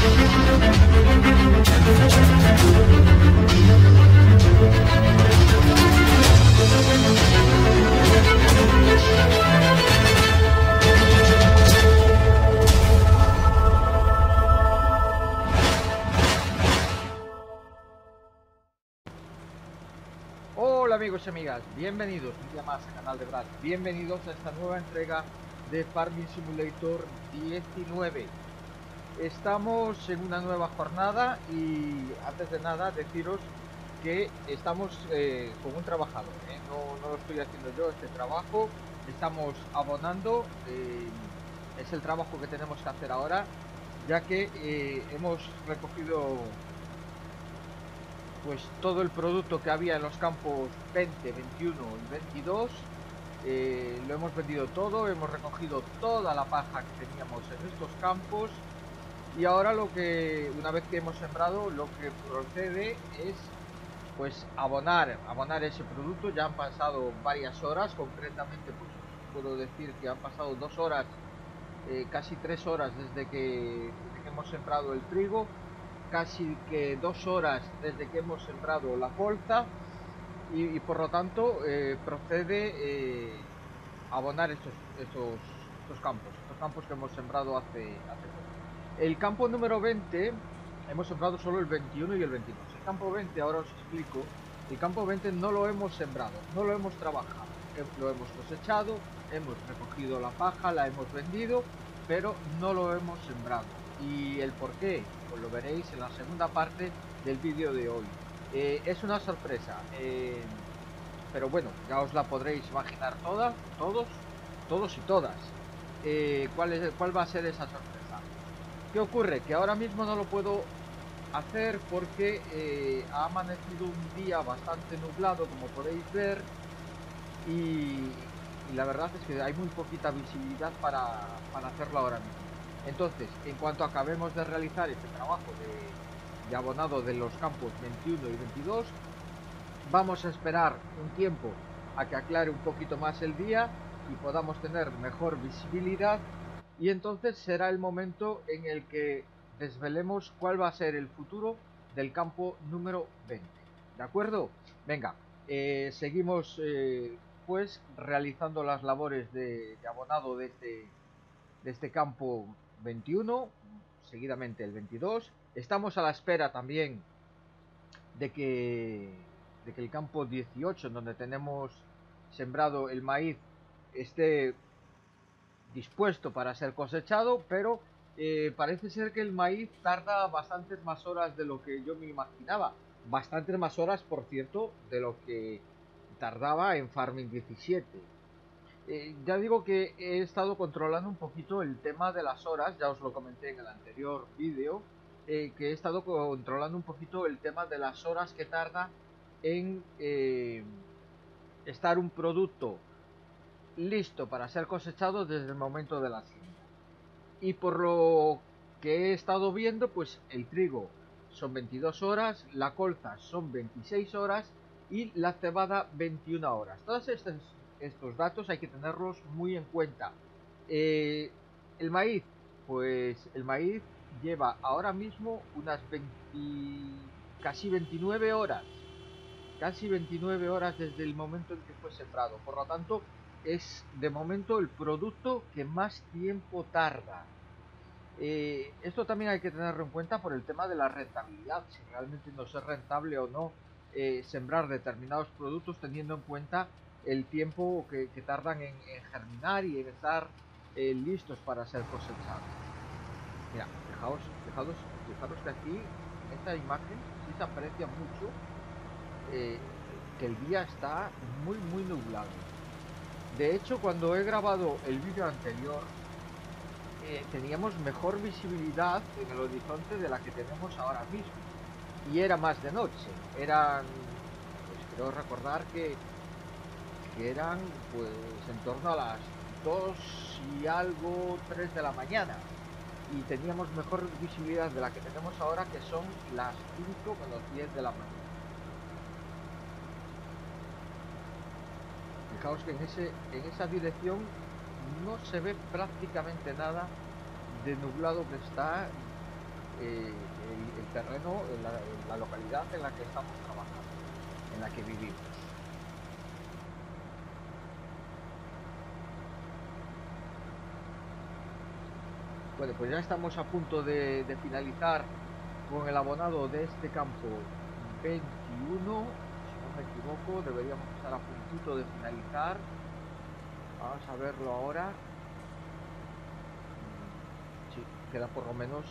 Hola amigos y amigas, bienvenidos un día más al canal de Brad, bienvenidos a esta nueva entrega de Farming Simulator 19. Estamos en una nueva jornada y antes de nada deciros que estamos con un trabajador, no lo estoy haciendo yo este trabajo, estamos abonando, es el trabajo que tenemos que hacer ahora, ya que hemos recogido pues todo el producto que había en los campos 20, 21 y 22. Lo hemos vendido todo, hemos recogido toda la paja que teníamos en estos campos y ahora una vez que hemos sembrado, lo que procede es pues abonar ese producto. Ya han pasado varias horas, concretamente pues puedo decir que han pasado 2 horas, casi 3 horas desde que hemos sembrado el trigo, casi que 2 horas desde que hemos sembrado la colza y por lo tanto procede abonar estos campos que hemos sembrado hace poco. El campo número 20 hemos sembrado solo el 21 y el 22. El campo 20, ahora os explico, el campo 20 no lo hemos sembrado, no lo hemos trabajado, lo hemos cosechado, hemos recogido la paja, la hemos vendido, pero no lo hemos sembrado. Y el por qué, pues lo veréis en la segunda parte del vídeo de hoy. Es una sorpresa, pero bueno, ya os la podréis imaginar todos y todas. ¿Cuál va a ser esa sorpresa? ¿Qué ocurre? Que ahora mismo no lo puedo hacer porque ha amanecido un día bastante nublado, como podéis ver, y la verdad es que hay muy poquita visibilidad para hacerlo ahora mismo. Entonces, en cuanto acabemos de realizar este trabajo de abonado de los campos 21 y 22, vamos a esperar un tiempo a que aclare un poquito más el día y podamos tener mejor visibilidad, y entonces será el momento en el que desvelemos cuál va a ser el futuro del campo número 20. ¿De acuerdo? Venga, seguimos pues realizando las labores de abonado de este campo 21, seguidamente el 22. Estamos a la espera también de que el campo 18, en donde tenemos sembrado el maíz, esté dispuesto para ser cosechado, pero parece ser que el maíz tarda bastantes más horas de lo que yo me imaginaba. Bastantes más horas, por cierto, de lo que tardaba en Farming 17. Ya digo que he estado controlando un poquito el tema de las horas, ya os lo comenté en el anterior vídeo, que he estado controlando un poquito el tema de las horas que tarda en estar un producto listo para ser cosechado desde el momento de la siembra. Y por lo que he estado viendo, pues el trigo son 22 horas, la colza son 26 horas y la cebada 21 horas. Todos estos datos hay que tenerlos muy en cuenta. El maíz, pues el maíz lleva ahora mismo unas casi 29 horas. Casi 29 horas desde el momento en que fue sembrado. Por lo tanto, es de momento el producto que más tiempo tarda. Esto también hay que tenerlo en cuenta por el tema de la rentabilidad, si realmente nos es rentable o no sembrar determinados productos, teniendo en cuenta el tiempo que tardan en germinar y en estar listos para ser cosechados. Mira, fijaros que aquí esta imagen sí se aprecia mucho, que el día está muy nublado. De hecho, cuando he grabado el vídeo anterior, teníamos mejor visibilidad en el horizonte de la que tenemos ahora mismo, y era más de noche. Eran, pues creo recordar que eran pues en torno a las 2 y algo, 3 de la mañana, y teníamos mejor visibilidad de la que tenemos ahora, que son las 5 menos 10 de la mañana. Fijaos que en esa dirección no se ve prácticamente nada de nublado que está. el terreno, la localidad en la que estamos trabajando, en la que vivimos. Bueno, pues ya estamos a punto de finalizar con el abonado de este campo 21. Si no me equivoco, deberíamos estar a puntito de finalizar. Vamos a verlo ahora. Sí, queda por lo menos.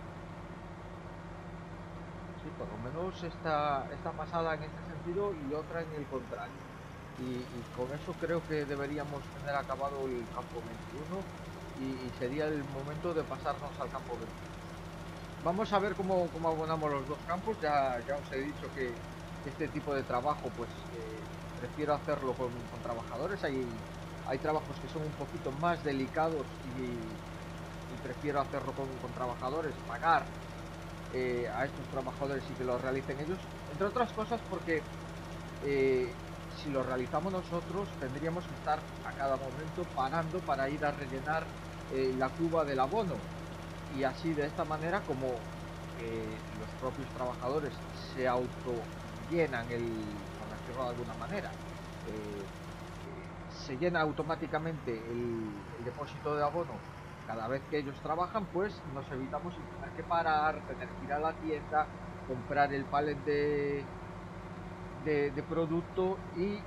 Sí, por lo menos esta pasada en este sentido y otra en el contrario. Y con eso creo que deberíamos tener acabado el campo 21 y sería el momento de pasarnos al campo 22. Vamos a ver cómo abonamos los dos campos. Ya os he dicho que este tipo de trabajo pues prefiero hacerlo con trabajadores. Hay trabajos que son un poquito más delicados y prefiero hacerlo con trabajadores, pagar a estos trabajadores y que lo realicen ellos, entre otras cosas porque eh, si lo realizamos nosotros tendríamos que estar a cada momento pagando para ir a rellenar la cuba del abono, y así de esta manera, como los propios trabajadores se auto llenan por decirlo de alguna manera, se llena automáticamente el depósito de abono cada vez que ellos trabajan, pues nos evitamos el tener que parar, tener que ir a la tienda, comprar el palet de producto y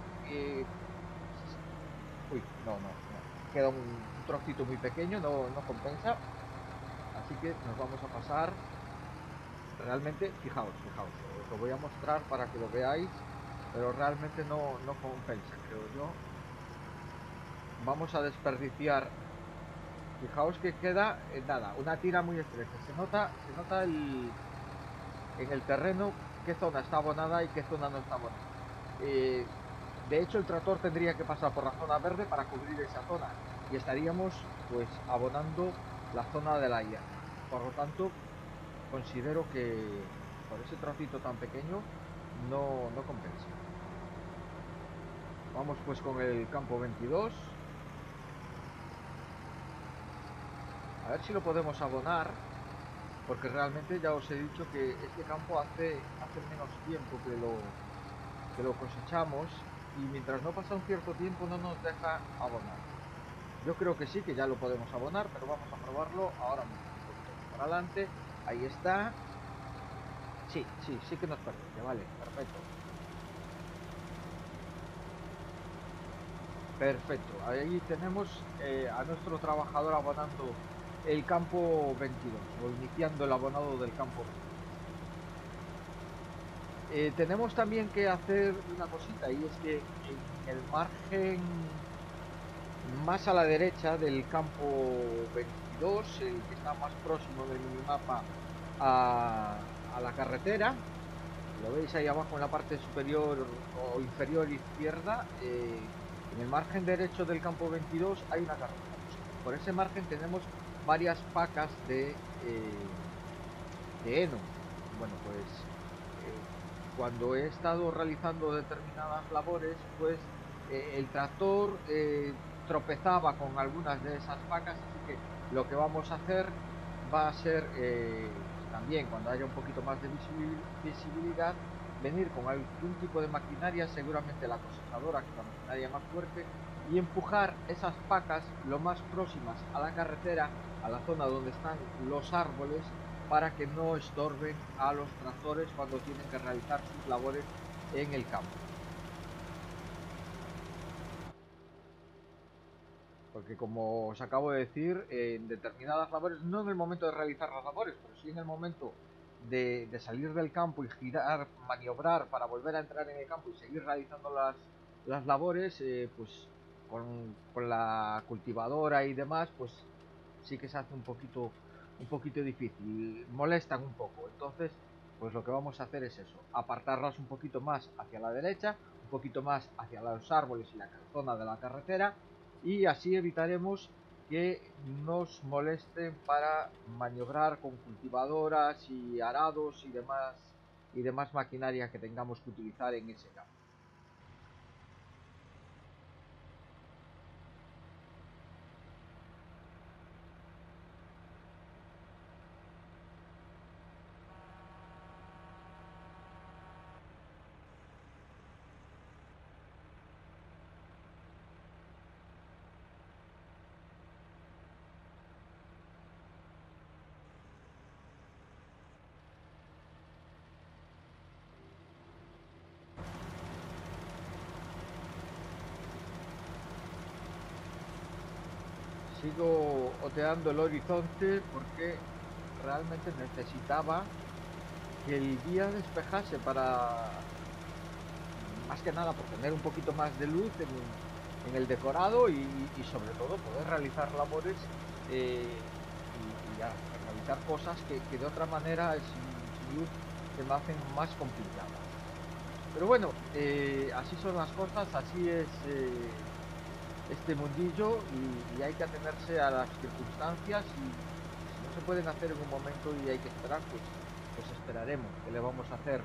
uy, no, queda un trocito muy pequeño, no compensa, así que nos vamos a pasar. Realmente, fijaos, os lo voy a mostrar para que lo veáis, pero realmente no compensa, creo yo. Vamos a desperdiciar. Fijaos que queda nada, una tira muy estrecha. Se nota en el terreno qué zona está abonada y qué zona no está abonada. Eh, de hecho, el tractor tendría que pasar por la zona verde para cubrir esa zona y estaríamos pues abonando la zona de la hierba. Por lo tanto, considero que por ese trocito tan pequeño no compensa. Vamos pues con el campo 22. A ver si lo podemos abonar, porque realmente ya os he dicho que este campo hace menos tiempo que lo cosechamos, y mientras no pasa un cierto tiempo no nos deja abonar. Yo creo que sí, que ya lo podemos abonar, pero vamos a probarlo ahora mismo. Un poquito más para adelante. Ahí está. Sí que nos permite. Vale, perfecto. Perfecto. Ahí tenemos a nuestro trabajador abonando el campo 22 o iniciando el abonado del campo 22. Tenemos también que hacer una cosita, y es que en el margen más a la derecha del campo 22, el que está más próximo del minimapa a la carretera, lo veis ahí abajo en la parte superior o inferior izquierda, en el margen derecho del campo 22 hay una carretera. Por ese margen tenemos varias pacas de heno. Bueno, pues cuando he estado realizando determinadas labores, pues el tractor tropezaba con algunas de esas pacas, así que lo que vamos a hacer va a ser también, cuando haya un poquito más de visibilidad, venir con algún tipo de maquinaria, seguramente la cosechadora, que es la maquinaria más fuerte, y empujar esas pacas lo más próximas a la carretera, a la zona donde están los árboles, para que no estorben a los tractores cuando tienen que realizar sus labores en el campo. Porque como os acabo de decir, en determinadas labores, no en el momento de realizar las labores, pero sí en el momento de salir del campo y girar, maniobrar para volver a entrar en el campo y seguir realizando las labores, pues con la cultivadora y demás, pues sí que se hace un poquito difícil, molestan un poco. Entonces, pues lo que vamos a hacer es eso, apartarlas un poquito más hacia la derecha, un poquito más hacia los árboles y la zona de la carretera, y así evitaremos que nos molesten para maniobrar con cultivadoras y arados y demás maquinaria que tengamos que utilizar en ese campo. sigo oteando el horizonte porque realmente necesitaba que el día despejase para, más que nada, por tener un poquito más de luz en el decorado y sobre todo poder realizar labores y realizar cosas que de otra manera sin luz se me hacen más complicadas. Pero bueno, así son las cosas, así es este mundillo y hay que atenerse a las circunstancias y si no se pueden hacer en un momento y hay que esperar, pues esperaremos. ¿Qué le vamos a hacer?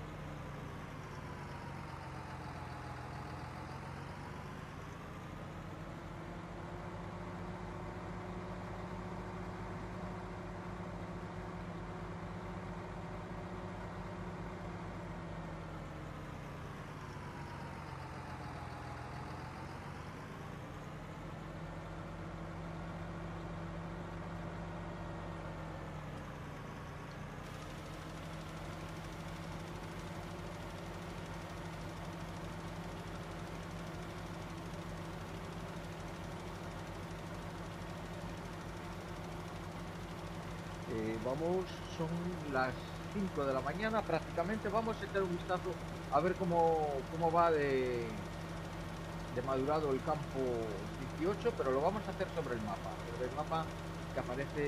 Vamos, son las 5 de la mañana prácticamente. Vamos a echar un vistazo a ver cómo va de madurado el campo 18, pero lo vamos a hacer sobre el mapa que aparece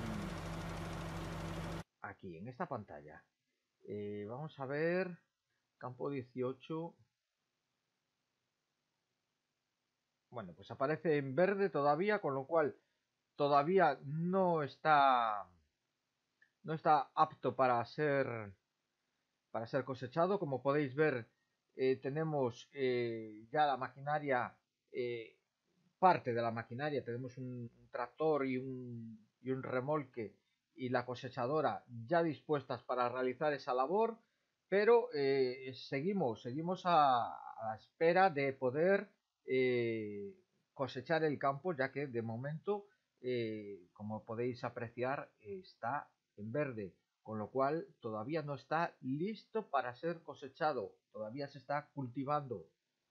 aquí, en esta pantalla. Vamos a ver, campo 18. Bueno, pues aparece en verde todavía, con lo cual todavía no está apto para ser cosechado. Como podéis ver, tenemos ya la maquinaria, parte de la maquinaria, tenemos un tractor y un remolque y la cosechadora ya dispuestas para realizar esa labor, pero seguimos a la espera de poder cosechar el campo, ya que de momento, como podéis apreciar, está en verde, con lo cual todavía no está listo para ser cosechado, todavía se está cultivando.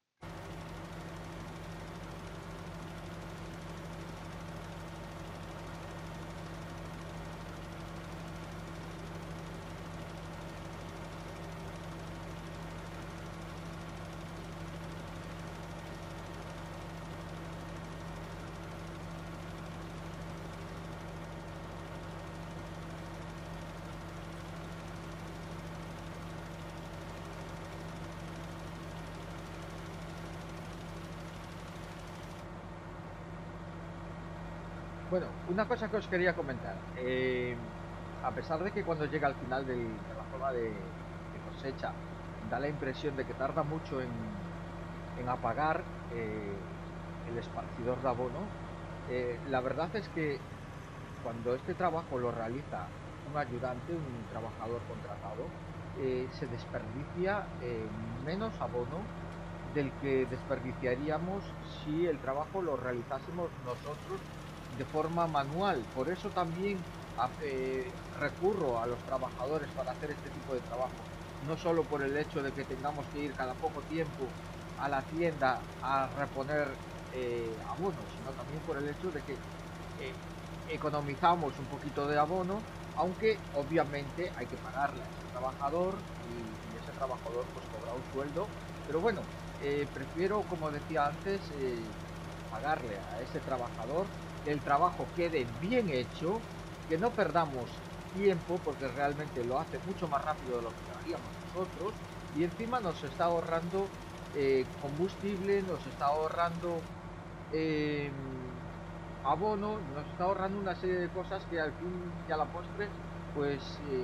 Bueno, una cosa que os quería comentar. A pesar de que cuando llega al final de la zona de cosecha da la impresión de que tarda mucho en apagar el esparcidor de abono, la verdad es que cuando este trabajo lo realiza un ayudante, un trabajador contratado, se desperdicia menos abono del que desperdiciaríamos si el trabajo lo realizásemos nosotros de forma manual. Por eso también recurro a los trabajadores para hacer este tipo de trabajo. No solo por el hecho de que tengamos que ir cada poco tiempo a la tienda a reponer abono, sino también por el hecho de que economizamos un poquito de abono, aunque obviamente hay que pagarle a ese trabajador y ese trabajador pues cobra un sueldo. Pero bueno, prefiero, como decía antes, pagarle a ese trabajador, que el trabajo quede bien hecho, que no perdamos tiempo, porque realmente lo hace mucho más rápido de lo que lo haríamos nosotros, y encima nos está ahorrando combustible, nos está ahorrando abono, nos está ahorrando una serie de cosas que al fin y a la postre, pues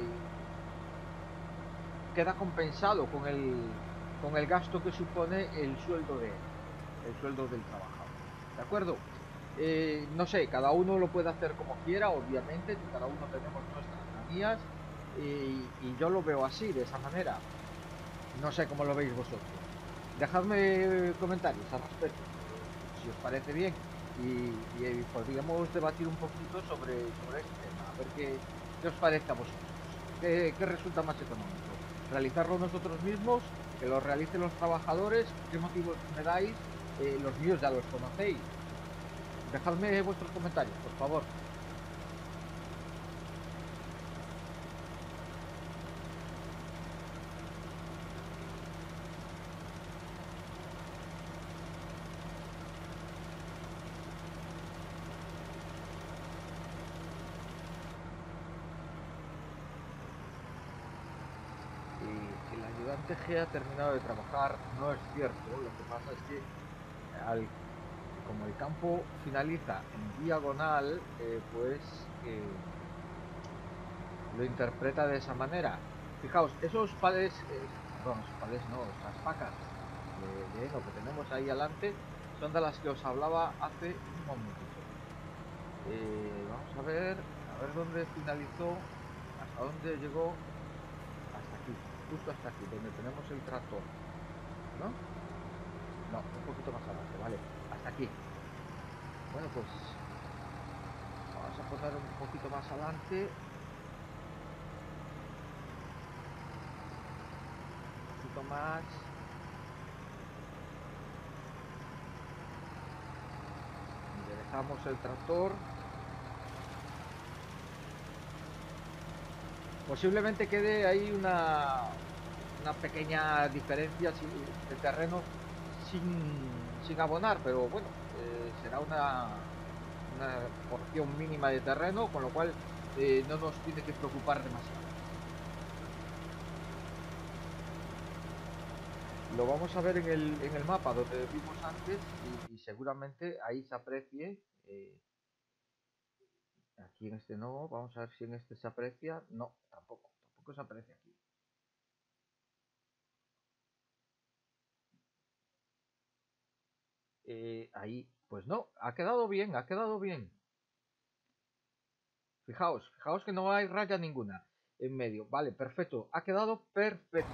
queda compensado con el gasto que supone el sueldo el sueldo del trabajador. ¿De acuerdo? No sé, cada uno lo puede hacer como quiera, obviamente, cada uno tenemos nuestras manías y yo lo veo así, de esa manera. No sé cómo lo veis vosotros. Dejadme comentarios al respecto, si os parece bien, y podríamos debatir un poquito sobre este tema, a ver qué os parece a vosotros. ¿Qué resulta más económico? ¿Realizarlo nosotros mismos? ¿Que lo realicen los trabajadores? ¿Qué motivos me dais? Los míos ya los conocéis. Dejadme vuestros comentarios, por favor. Y el ayudante G ha terminado de trabajar, no es cierto. Lo que pasa es que como el campo finaliza en diagonal, pues lo interpreta de esa manera. Fijaos, esos palés, perdón, esos palés no, esas pacas de heno que tenemos ahí adelante son de las que os hablaba hace un momentito. Vamos a ver dónde finalizó, hasta dónde llegó, hasta aquí, justo hasta aquí, donde tenemos el tractor, ¿no? No, un poquito más adelante, vale, hasta aquí. Bueno, pues vamos a poner un poquito más adelante, un poquito más. Enderezamos el tractor. Posiblemente quede ahí una pequeña diferencia de terreno sin abonar, pero bueno, será una porción mínima de terreno, con lo cual no nos tiene que preocupar demasiado. Lo vamos a ver en el mapa donde vimos antes y seguramente ahí se aprecie. Aquí en este no, vamos a ver si en este se aprecia. No, tampoco se aprecia aquí. Ahí, pues no, ha quedado bien, ha quedado bien. Fijaos que no hay raya ninguna en medio. Vale, perfecto, ha quedado perfecto.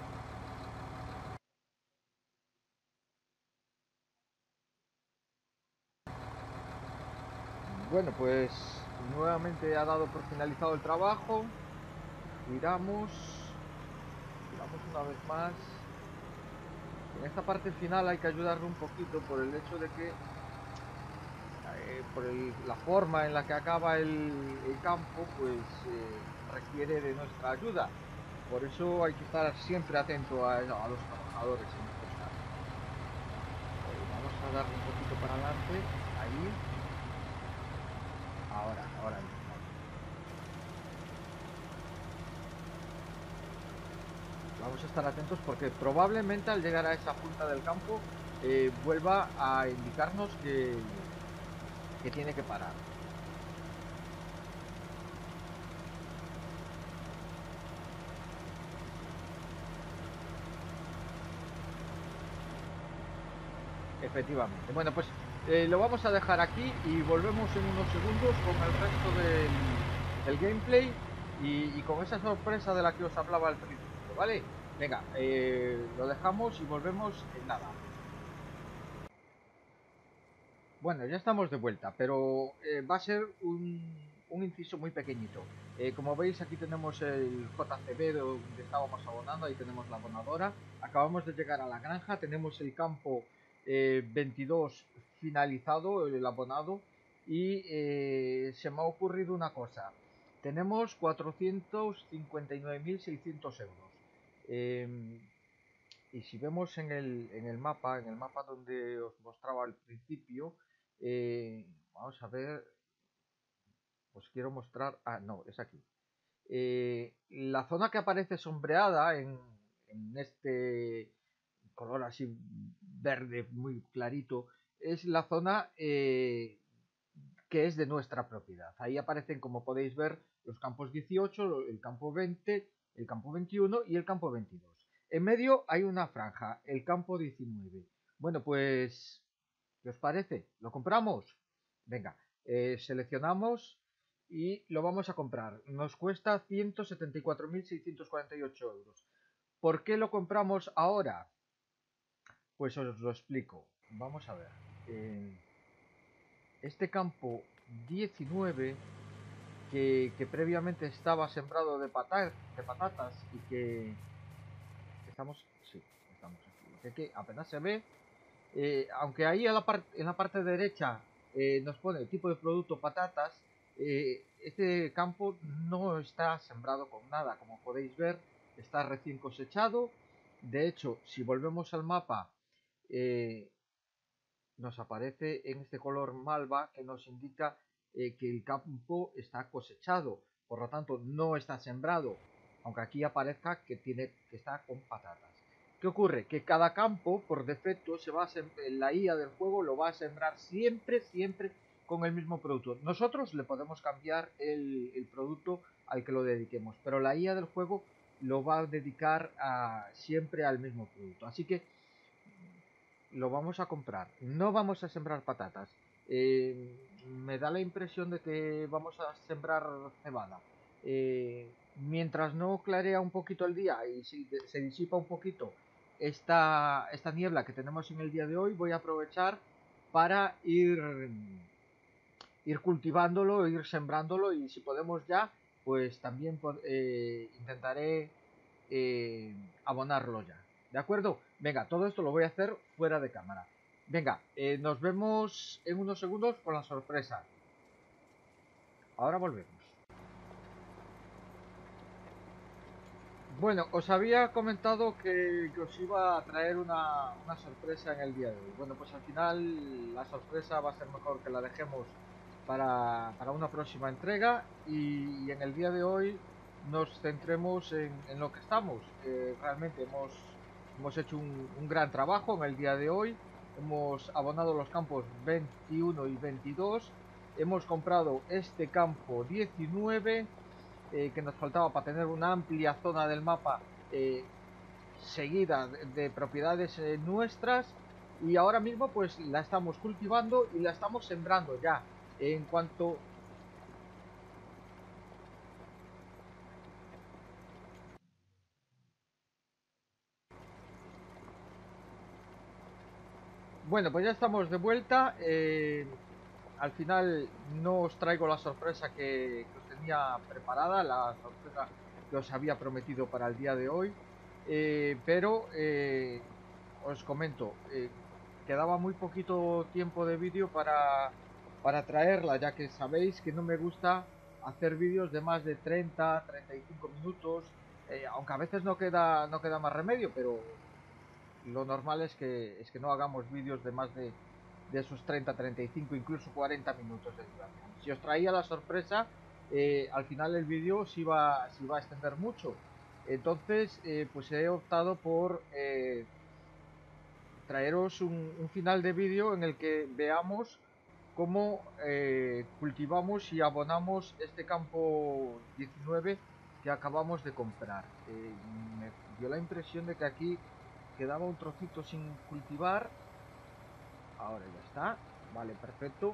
Bueno, pues nuevamente ha dado por finalizado el trabajo. Giramos una vez más. En esta parte final hay que ayudarle un poquito por el hecho de que la forma en la que acaba el campo, pues requiere de nuestra ayuda. Por eso hay que estar siempre atento a los trabajadores en estos casos. Vamos a darle un poquito para adelante, ahí, ahora mismo. Vamos a estar atentos porque probablemente al llegar a esa punta del campo vuelva a indicarnos que tiene que parar. Efectivamente. Bueno, pues lo vamos a dejar aquí y volvemos en unos segundos con el resto del gameplay y con esa sorpresa de la que os hablaba al principio, ¿vale? Venga, lo dejamos y volvemos en nada. Bueno, ya estamos de vuelta, pero va a ser un inciso muy pequeñito. Como veis, aquí tenemos el JCB donde estábamos abonando, ahí tenemos la abonadora. Acabamos de llegar a la granja, tenemos el campo 22 finalizado, el abonado, y se me ha ocurrido una cosa. Tenemos 459.600 euros. Y si vemos en el mapa donde os mostraba al principio, vamos a ver, os quiero mostrar, no, es aquí. La zona que aparece sombreada en este color así verde muy clarito, es la zona que es de nuestra propiedad. Ahí aparecen, como podéis ver, los campos 18, el campo 20, el campo 21 y el campo 22. En medio hay una franja, el campo 19. Bueno, pues, ¿qué os parece? ¿Lo compramos? Venga, seleccionamos y lo vamos a comprar. Nos cuesta 174.648 euros. ¿Por qué lo compramos ahora? Pues os lo explico. Vamos a ver. Este campo 19 que previamente estaba sembrado de patatas y que estamos, sí, estamos aquí, que apenas se ve, aunque ahí en la parte derecha nos pone tipo de producto patatas. Este campo no está sembrado con nada, como podéis ver, está recién cosechado. De hecho, si volvemos al mapa, eh, nos aparece en este color malva que nos indica que el campo está cosechado, por lo tanto no está sembrado, aunque aquí aparezca que está con patatas. ¿Qué ocurre? Que cada campo por defecto la IA del juego lo va a sembrar siempre con el mismo producto. Nosotros le podemos cambiar el producto al que lo dediquemos, pero la IA del juego lo va a dedicar siempre al mismo producto. Así que lo vamos a comprar. No vamos a sembrar patatas. Me da la impresión de que vamos a sembrar cebada. Mientras no clarea un poquito el día y se disipa un poquito esta niebla que tenemos en el día de hoy, voy a aprovechar para ir cultivándolo, ir sembrándolo y si podemos ya, pues también intentaré abonarlo ya. ¿De acuerdo? Venga, todo esto lo voy a hacer fuera de cámara. Venga, nos vemos en unos segundos con la sorpresa. Ahora volvemos. Bueno, os había comentado que os iba a traer una sorpresa en el día de hoy. Bueno, pues al final la sorpresa va a ser mejor que la dejemos para una próxima entrega y en el día de hoy nos centremos en lo que estamos. Realmente hemos hecho un gran trabajo en el día de hoy. Hemos abonado los campos 21 y 22. Hemos comprado este campo 19 que nos faltaba para tener una amplia zona del mapa eh, seguida de propiedades nuestras y ahora mismo pues la estamos cultivando y la estamos sembrando ya. En cuanto... Bueno, pues ya estamos de vuelta. Al final no os traigo la sorpresa que os tenía preparada, la sorpresa que os había prometido para el día de hoy. Pero os comento, quedaba muy poquito tiempo de vídeo para traerla, ya que sabéis que no me gusta hacer vídeos de más de 30-35 minutos, aunque a veces no queda más remedio, pero lo normal es que no hagamos vídeos de más de esos 30-35, incluso 40 minutos de duración. Si os traía la sorpresa, al final el vídeo se iba a extender mucho. Entonces, pues he optado por traeros un final de vídeo en el que veamos cómo cultivamos y abonamos este campo 19 que acabamos de comprar. Me dio la impresión de que aquí quedaba un trocito sin cultivar. Ahora ya está. Vale, perfecto.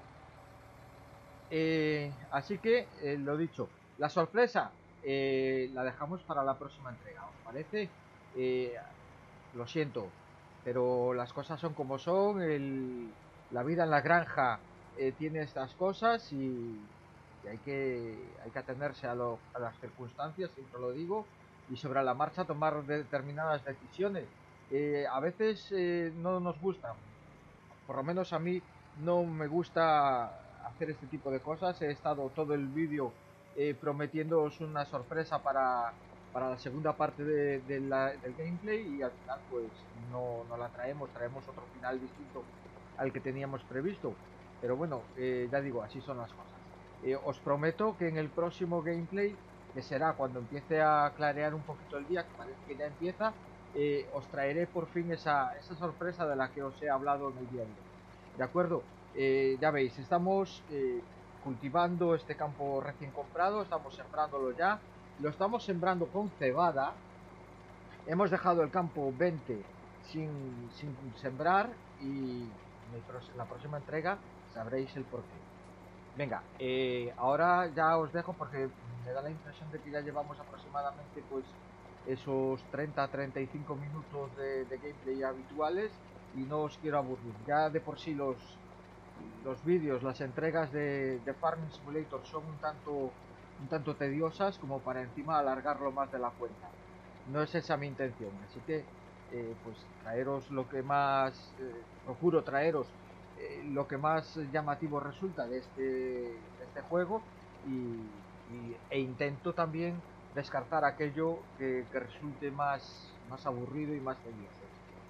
Así que, lo dicho, la sorpresa la dejamos para la próxima entrega, ¿os parece? Eh, lo siento, pero las cosas son como son, la vida en la granja tiene estas cosas y hay que atenerse a las circunstancias, siempre lo digo, y sobre la marcha tomar determinadas decisiones. A veces no nos gustan, por lo menos a mí no me gusta hacer este tipo de cosas. He estado todo el vídeo prometiéndoos una sorpresa para la segunda parte del gameplay y al final pues no la traemos, traemos otro final distinto al que teníamos previsto. Pero bueno, ya digo, así son las cosas. Os prometo que en el próximo gameplay, que será cuando empiece a clarear un poquito el día, que parece que ya empieza, os traeré por fin esa sorpresa de la que os he hablado en el día de hoy. ¿De acuerdo? Ya veis, estamos cultivando este campo recién comprado, estamos sembrándolo ya, lo estamos sembrando con cebada, hemos dejado el campo 20 sin sembrar y en la próxima entrega sabréis el porqué. Venga, ahora ya os dejo porque me da la impresión de que ya llevamos aproximadamente pues esos 30-35 minutos de gameplay habituales y no os quiero aburrir. Ya de por sí los vídeos, las entregas de Farming Simulator son un tanto tediosas como para encima alargarlo más de la cuenta. No es esa mi intención, así que pues traeros lo que más procuro traeros lo que más llamativo resulta de este juego e intento también descartar aquello que resulte más aburrido y más tedioso.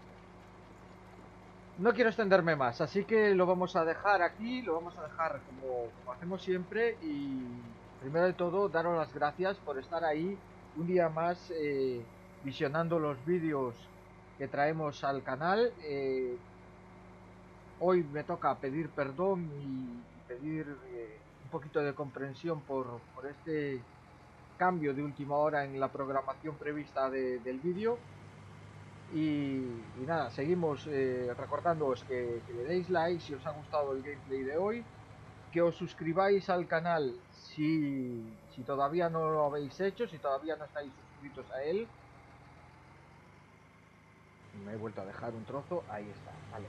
No quiero extenderme más, así que lo vamos a dejar aquí, lo vamos a dejar como hacemos siempre y primero de todo daros las gracias por estar ahí un día más visionando los vídeos que traemos al canal. Hoy me toca pedir perdón y pedir un poquito de comprensión por este cambio de última hora en la programación prevista del vídeo. Y nada, seguimos recordándoos que le deis like si os ha gustado el gameplay de hoy, que os suscribáis al canal si todavía no lo habéis hecho, si todavía no estáis suscritos a él. Me he vuelto a dejar un trozo, ahí está, vale.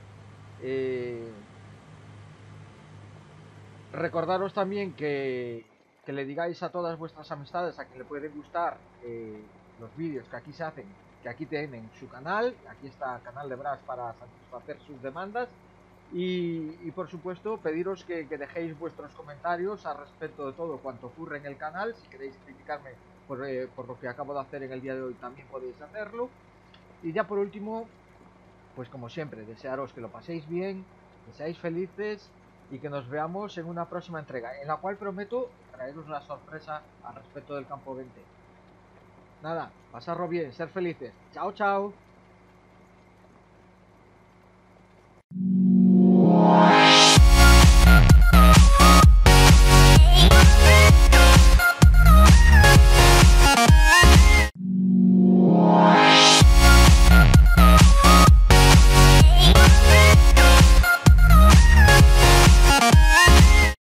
Recordaros también que le digáis a todas vuestras amistades a quien le puede gustar los vídeos que aquí se hacen, que aquí tienen su canal, aquí está Canal de Brass para satisfacer sus demandas y por supuesto pediros que dejéis vuestros comentarios al respecto de todo cuanto ocurre en el canal. Si queréis criticarme por lo que acabo de hacer en el día de hoy también podéis hacerlo. Y ya por último, pues como siempre, desearos que lo paséis bien, que seáis felices y que nos veamos en una próxima entrega, en la cual prometo traeros una sorpresa al respecto del campo 20. Nada, pasarlo bien, ser felices. Chao, chao.